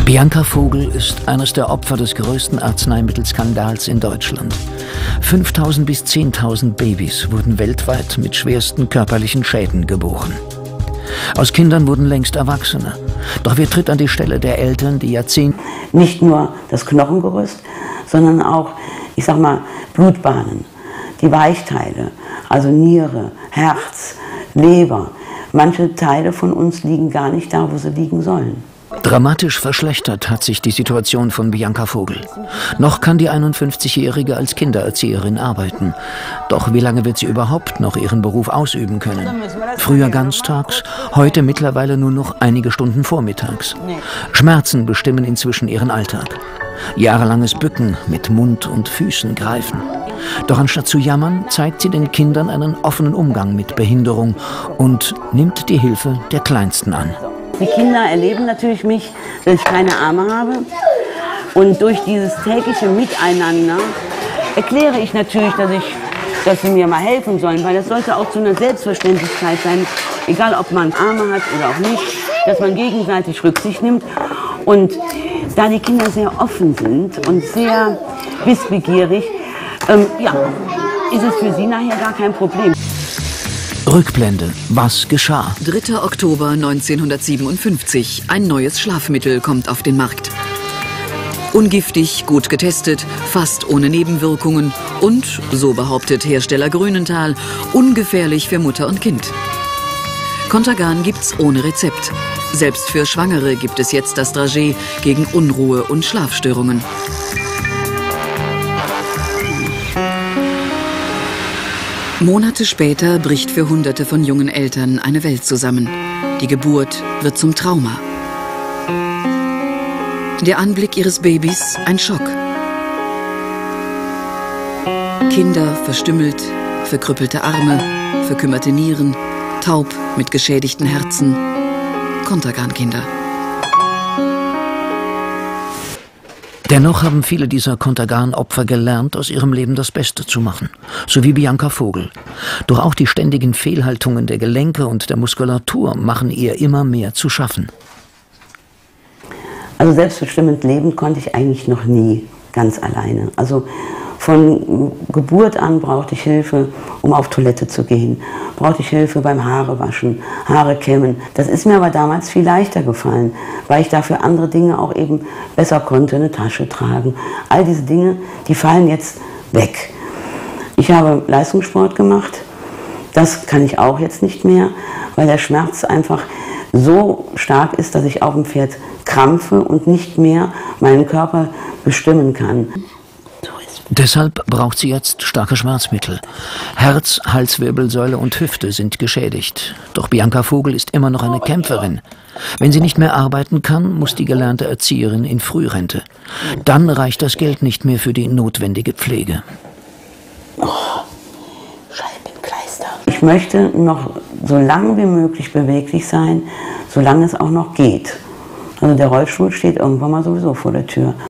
Bianca Vogel ist eines der Opfer des größten Arzneimittelskandals in Deutschland. 5.000 bis 10.000 Babys wurden weltweit mit schwersten körperlichen Schäden geboren. Aus Kindern wurden längst Erwachsene. Doch wer tritt an die Stelle der Eltern, die Jahrzehnte... Nicht nur das Knochengerüst, sondern auch, ich sag mal, Blutbahnen, die Weichteile, also Niere, Herz, Leber. Manche Teile von uns liegen gar nicht da, wo sie liegen sollen. Dramatisch verschlechtert hat sich die Situation von Bianca Vogel. Noch kann die 51-Jährige als Kindererzieherin arbeiten. Doch wie lange wird sie überhaupt noch ihren Beruf ausüben können? Früher ganztags, heute mittlerweile nur noch einige Stunden vormittags. Schmerzen bestimmen inzwischen ihren Alltag. Jahrelanges Bücken mit Mund und Füßen greifen. Doch anstatt zu jammern, zeigt sie den Kindern einen offenen Umgang mit Behinderung und nimmt die Hilfe der Kleinsten an. Die Kinder erleben natürlich mich, dass ich keine Arme habe. Und durch dieses tägliche Miteinander erkläre ich natürlich, dass sie mir mal helfen sollen. Weil das sollte auch zu einer Selbstverständlichkeit sein, egal ob man Arme hat oder auch nicht, dass man gegenseitig Rücksicht nimmt. Und da die Kinder sehr offen sind und sehr wissbegierig, ist es für sie nachher gar kein Problem. Rückblende. Was geschah? 3. Oktober 1957. Ein neues Schlafmittel kommt auf den Markt. Ungiftig, gut getestet, fast ohne Nebenwirkungen und, so behauptet Hersteller Grünenthal, ungefährlich für Mutter und Kind. Contergan gibt's ohne Rezept. Selbst für Schwangere gibt es jetzt das Dragé gegen Unruhe und Schlafstörungen. Monate später bricht für Hunderte von jungen Eltern eine Welt zusammen. Die Geburt wird zum Trauma. Der Anblick ihres Babys ein Schock. Kinder verstümmelt, verkrüppelte Arme, verkümmerte Nieren, taub mit geschädigten Herzen. Contergan-Kinder. Dennoch haben viele dieser Contergan-Opfer gelernt, aus ihrem Leben das Beste zu machen. So wie Bianca Vogel. Doch auch die ständigen Fehlhaltungen der Gelenke und der Muskulatur machen ihr immer mehr zu schaffen. Also selbstbestimmend leben konnte ich eigentlich noch nie ganz alleine. Also von Geburt an brauchte ich Hilfe, um auf Toilette zu gehen. Brauchte ich Hilfe beim Haarewaschen, Haare kämmen. Das ist mir aber damals viel leichter gefallen, weil ich dafür andere Dinge auch eben besser konnte, eine Tasche tragen. All diese Dinge, die fallen jetzt weg. Ich habe Leistungssport gemacht. Das kann ich auch jetzt nicht mehr, weil der Schmerz einfach so stark ist, dass ich auf dem Pferd krampfe und nicht mehr meinen Körper bestimmen kann. Deshalb braucht sie jetzt starke Schmerzmittel. Herz, Halswirbelsäule und Hüfte sind geschädigt. Doch Bianca Vogel ist immer noch eine Kämpferin. Wenn sie nicht mehr arbeiten kann, muss die gelernte Erzieherin in Frührente. Dann reicht das Geld nicht mehr für die notwendige Pflege. Scheibenkleister. Ich möchte noch so lange wie möglich beweglich sein, solange es auch noch geht. Also der Rollstuhl steht irgendwann mal sowieso vor der Tür.